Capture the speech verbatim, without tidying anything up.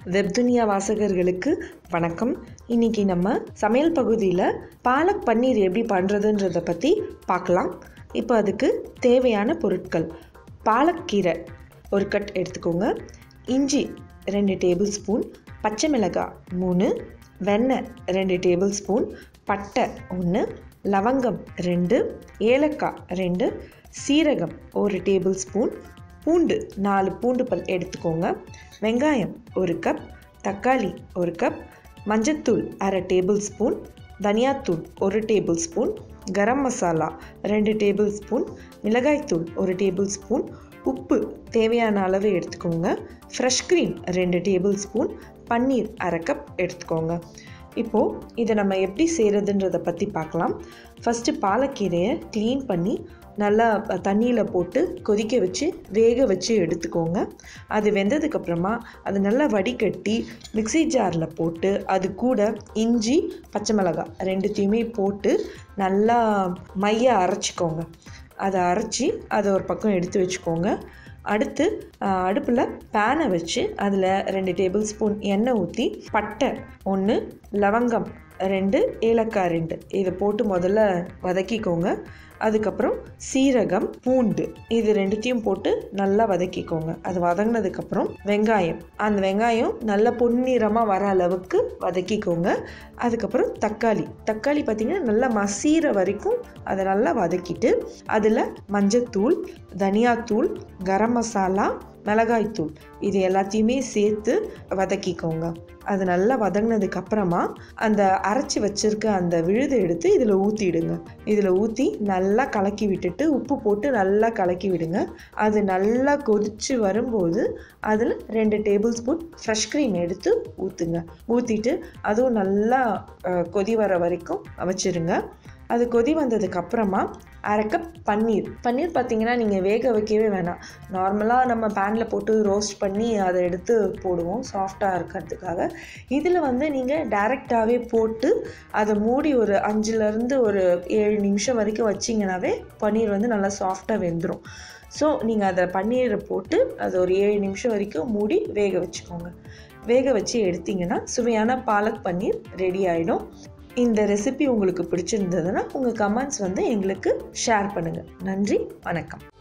வெப்துனியா வாசகர்களுக்கு வணக்கம். இன்னைக்கு நம்ம சமையல் பகுதியில் பாலக் பன்னீர் எப்படி பண்ணுறதுன்றதை பற்றி பார்க்கலாம். இப்போ அதுக்கு தேவையான பொருட்கள்: பாலக்கீரை ஒரு கட் எடுத்துக்கோங்க, இஞ்சி ரெண்டு டேபிள் ஸ்பூன், பச்சை மிளகாய் மூணு, வெண்ணெய் ரெண்டு டேபிள் ஸ்பூன், பட்டை ஒன்று, லவங்கம் ரெண்டு, ஏலக்காய் ரெண்டு, சீரகம் ஒரு டேபிள் ஸ்பூன், பூண்டு நாலு பூண்டு பல் எடுத்துக்கோங்க, வெங்காயம் ஒரு கப், தக்காளி ஒரு கப், மஞ்சத்தூள் அரை டேபிள் ஸ்பூன், தனியாத்தூள் ஒரு டேபிள் ஸ்பூன், கரம் மசாலா ரெண்டு டேபிள் ஸ்பூன், மிளகாய்த்தூள் ஒரு டேபிள் ஸ்பூன், உப்பு தேவையான அளவு எடுத்துக்கோங்க, ஃப்ரெஷ் க்ரீம் ரெண்டு டேபிள் ஸ்பூன், பன்னீர் அரை கப் எடுத்துக்கோங்க. இப்போது இதை நம்ம எப்படி செய்கிறதுன்றதை பற்றி பார்க்கலாம். ஃபஸ்ட்டு பாலக்கீரையை க்ளீன் பண்ணி நல்லா தண்ணியில் போட்டு கொதிக்க வச்சு வேக வச்சு எடுத்துக்கோங்க. அது வெந்ததுக்கப்புறமா அது நல்லா வடிகட்டி மிக்ஸி ஜாரில் போட்டு அது கூட இஞ்சி பச்சை மிளகாய் ரெண்டுத்தையுமே போட்டு நல்லா மைய அரைச்சிக்கோங்க. அதை அரைச்சி அதை ஒரு பக்கம் எடுத்து வச்சுக்கோங்க. அடுத்து அடுப்பில் பேனை வச்சு அதில் ரெண்டு டேபிள் ஸ்பூன் எண்ணெய் ஊற்றி பட்டை ஒன்று, லவங்கம் ரெண்டு, ஏலக்காய் ரெண்டு இதை போட்டு முதல்ல வதக்கிக்கோங்க. அதுக்கப்புறம் சீரகம், பூண்டு இது ரெண்டுத்தையும் போட்டு நல்லா வதக்கிக்கோங்க. அது வதங்கினதுக்கப்புறம் வெங்காயம், அந்த வெங்காயம் நல்லா பொன்னிறமாக வர அளவுக்கு வதக்கிக்கோங்க. அதுக்கப்புறம் தக்காளி தக்காளி பார்த்திங்கன்னா நல்லா மசீர வரைக்கும் அதை நல்லா வதக்கிட்டு அதில் மஞ்சத்தூள், தனியாத்தூள், கரம் மசாலா, மிளகாய்த்தூள் இது எல்லாத்தையுமே சேர்த்து வதக்கிக்கோங்க. அது நல்லா வதங்கினதுக்கு அப்புறமா அந்த அரைச்சி வச்சிருக்க அந்த விழுதை எடுத்து இதில் ஊற்றிடுங்க. இதில் ஊற்றி நல்லா கலக்கி விட்டுட்டு உப்பு போட்டு நல்லா கலக்கி விடுங்க. அது நல்லா கொதித்து வரும்போது அதில் ரெண்டு டேபிள் ஸ்பூன் ஃப்ரெஷ் க்ரீம் எடுத்து ஊற்றுங்க. ஊற்றிட்டு அதுவும் நல்லா கொதி வர வரைக்கும் வச்சுருங்க. அது கொதி வந்ததுக்கப்புறமா அரை கப் பன்னீர் பன்னீர் பார்த்திங்கன்னா நீங்கள் வேக வைக்கவே வேணாம். நார்மலாக நம்ம பேனில் போட்டு ரோஸ்ட் பண்ணி அதை எடுத்து போடுவோம் சாஃப்டாக இருக்கிறதுக்காக. இதில் வந்து நீங்கள் டைரெக்டாகவே போட்டு அதை மூடி ஒரு அஞ்சுலேருந்து ஒரு ஏழு நிமிஷம் வரைக்கும் வச்சிங்கனாவே பன்னீர் வந்து நல்லா சாஃப்டாக வெந்துடும். ஸோ நீங்கள் அதை பன்னீரை போட்டு அதை ஒரு ஏழு நிமிஷம் வரைக்கும் மூடி வேக வச்சுக்கோங்க. வேக வச்சு எடுத்திங்கன்னா சுவையான பாலக் பன்னீர் ரெடி ஆகிடும். இந்த ரெசிபி உங்களுக்கு பிடிச்சிருந்ததுன்னா உங்கள் கமெண்ட்ஸ் வந்து எங்களுக்கு ஷேர் பண்ணுங்கள். நன்றி, வணக்கம்.